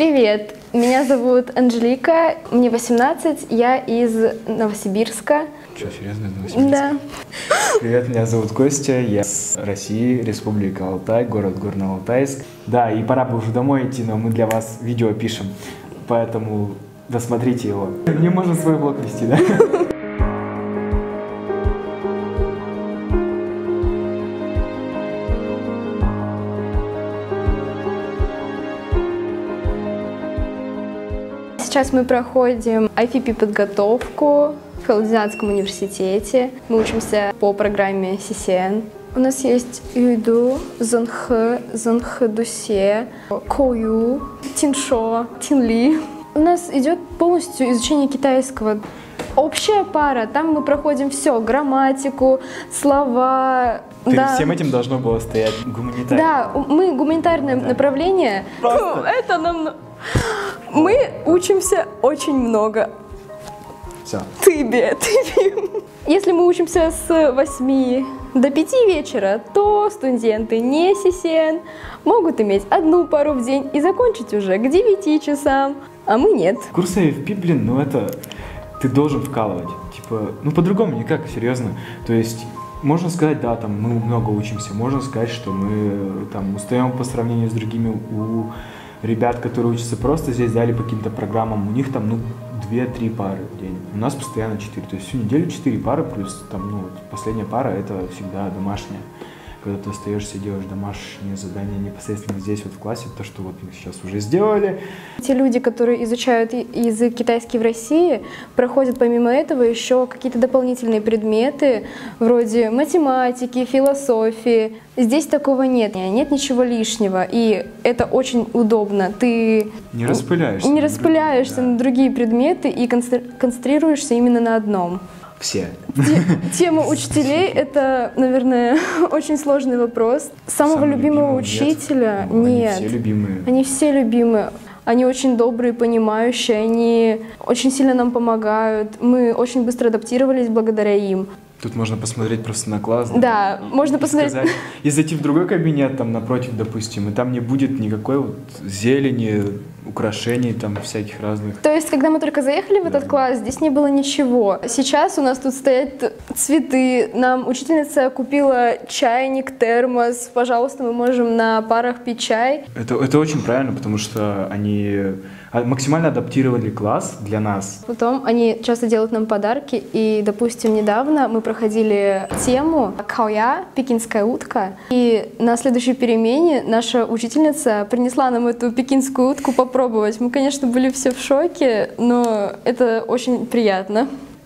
Привет, меня зовут Анжелика, мне 18, я из Новосибирска. Что, серьезно, из Новосибирска? Да. Привет, меня зовут Костя, я с России, Республика Алтай, город Горно-Алтайск. Да, и пора бы уже домой идти, но мы для вас видео пишем, поэтому досмотрите его. Мне можно свой блог вести, да? Сейчас мы проходим IFP-подготовку в Халдинатском университете. Мы учимся по программе CCN. У нас есть Юйду, Зонхэ, Зонхэ-Дусе, Коую, Тиншо, Тинли. У нас идет полностью изучение китайского. Общая пара, там мы проходим все, грамматику, слова. Перед всем этим должно было стоять гуманитарное. Да, мы гуманитарное направление. Это нам... Мы учимся очень много. Все. Ты. Если мы учимся с 8 до 5 вечера, то студенты не CCN могут иметь одну пару в день и закончить уже к 9 часам, а мы нет. Курс IFP, блин, ну это... Ты должен вкалывать. Типа, ну по-другому никак, серьезно. То есть... Можно сказать, да, там мы много учимся, можно сказать, что мы там устаем по сравнению с другими. У ребят, которые учатся просто здесь, дали по каким-то программам, у них там, ну, 2-3 пары в день. У нас постоянно 4, то есть всю неделю 4 пары, плюс там, ну, вот, последняя пара это всегда домашняя. Когда ты остаешься и делаешь домашние задания непосредственно здесь, вот в классе, то, что вот мы сейчас уже сделали. Те люди, которые изучают язык китайский в России, проходят помимо этого еще какие-то дополнительные предметы, вроде математики, философии. Здесь такого нет, нет ничего лишнего, и это очень удобно. Ты не распыляешься, на другие предметы и концентрируешься именно на одном. Все. Тема учителей — это, наверное, очень сложный вопрос. Самого любимого учителя нет. Они все любимые. Они все любимые. Они очень добрые, понимающие, они очень сильно нам помогают. Мы очень быстро адаптировались благодаря им. Тут можно посмотреть просто на класс. Да, можно посмотреть. Сказать, и зайти в другой кабинет, там напротив, допустим, и там не будет никакой вот зелени, украшений там всяких разных. То есть, когда мы только заехали в этот класс, здесь не было ничего. Сейчас у нас тут стоят цветы, нам учительница купила чайник, термос. Пожалуйста, мы можем на парах пить чай. Это очень правильно, потому что они максимально адаптировали класс для нас. Потом они часто делают нам подарки, и, допустим, недавно мы проходили тему «Каоя», пекинская утка, и на следующей перемене наша учительница принесла нам эту пекинскую утку попробовать. Мы, конечно, были все в шоке, но это очень приятно.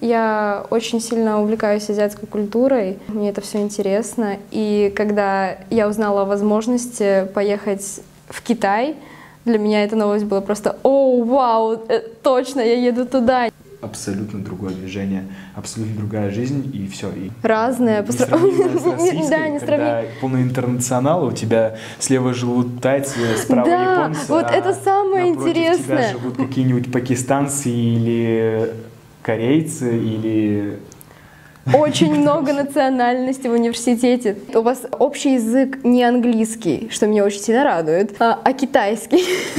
Я очень сильно увлекаюсь азиатской культурой, мне это все интересно, и когда я узнала о возможности поехать в Китай, для меня эта новость была просто «О, вау, точно, я еду туда». Абсолютно другое движение, абсолютно другая жизнь, и все. И разное. Не сравнимо с российской, когда полный интернационал, у тебя слева живут тайцы, справа японцы, вот это самое интересное. Тебя живут какие-нибудь пакистанцы или корейцы, или... Очень много национальностей в университете. У вас общий язык не английский, что меня очень сильно радует, а китайский.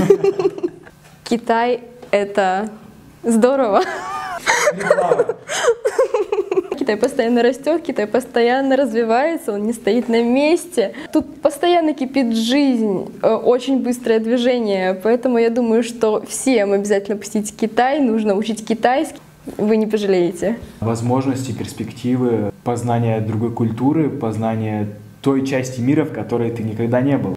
Китай — это здорово. Китай постоянно растет, Китай постоянно развивается, он не стоит на месте. Тут постоянно кипит жизнь, очень быстрое движение, поэтому я думаю, что всем обязательно посетить Китай, нужно учить китайский. Вы не пожалеете. Возможности, перспективы, познание другой культуры, познание той части мира, в которой ты никогда не был.